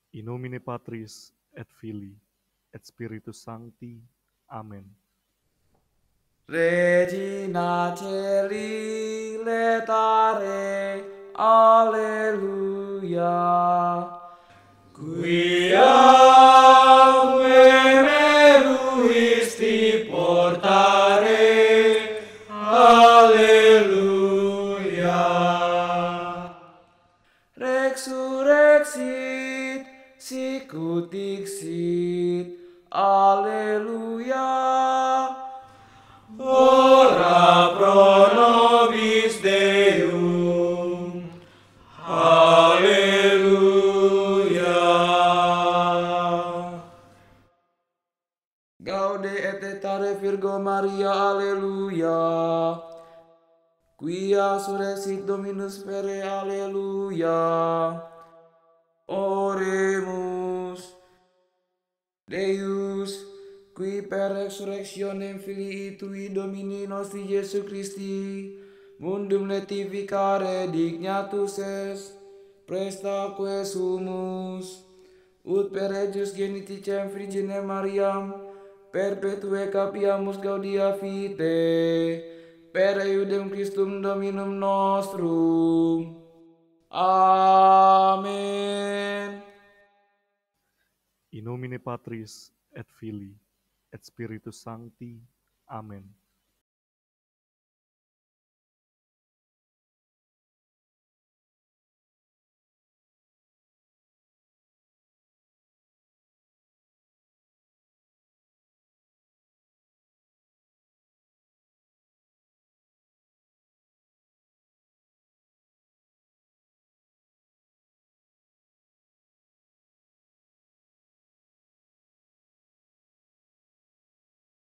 In nomine Patris et Filii et Spiritus Sancti. Amen. Regina Celi letare, alleluia. Quia meruisti portare, alleluia. Resurrexit, sicut dixit, alleluia. Ora pro nobis Deum. Alleluia. Gaude et etare Virgo Maria, alleluia. Quia surrexit Dominus vere, alleluia. Oremus. Deus, qui per resurrectionem Filii Tui Domini nostri Iesu Christi, mundum letificare dignatus est, prestaque sumus, ut per ejus geniticem Virginem Mariam, perpetue capiamus gaudia fide, per eudem Christum Dominum nostrum. Amen. In nomine Patris et Filii et Spiritus Sancti. Amen.